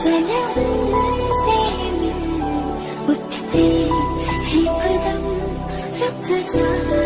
सनम से मिल उठते हैं कदम रुक जा।